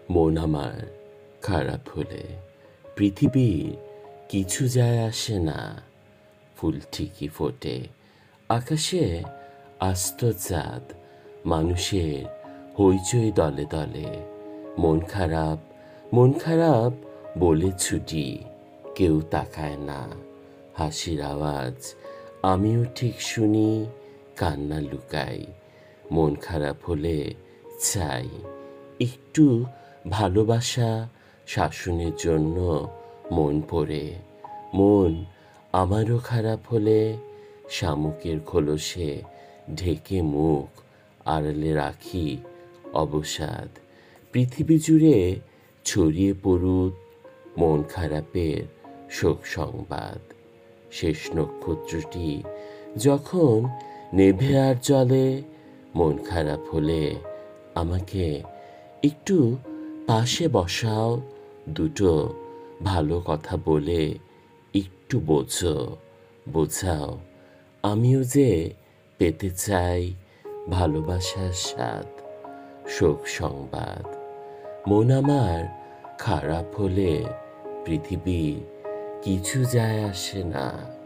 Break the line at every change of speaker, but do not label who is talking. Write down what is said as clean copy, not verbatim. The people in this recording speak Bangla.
মন আমার খারাপ হলে পৃথিবীর কিছু যায় আসে না। ফুল ঠিকই ফোটে, আকাশে আস্ত চাঁদ, মানুষের হইচই দলে দলে। মন খারাপ, মন খারাপ বলে ছুটি, কেউ তাকায় না। হাসির আওয়াজ আমিও ঠিক শুনি, কান্না লুকাই। মন খারাপ হলে চাই একটু ভালোবাসা, শাসনের জন্য মন পড়ে। মন আমারও খারাপ হলে শামুকের খোলসে ঢেকে মুখ আড়ালে রাখি অবসাদ। পৃথিবী জুড়ে ছড়িয়ে পড়ুক মন খারাপের শোক সংবাদ। শেষ নক্ষত্রটি যখন নেভে আর জ্বলে, মন খারাপ হলে আমাকে একটু পাশে বসাও, দুটো ভালো কথা বলে একটু বোঝাও। আমিও যে পেতে চাই ভালোবাসার স্বাদ। শোক সংবাদ, মন আমার খারাপ হলে পৃথিবীর কিছু যায় আসে না।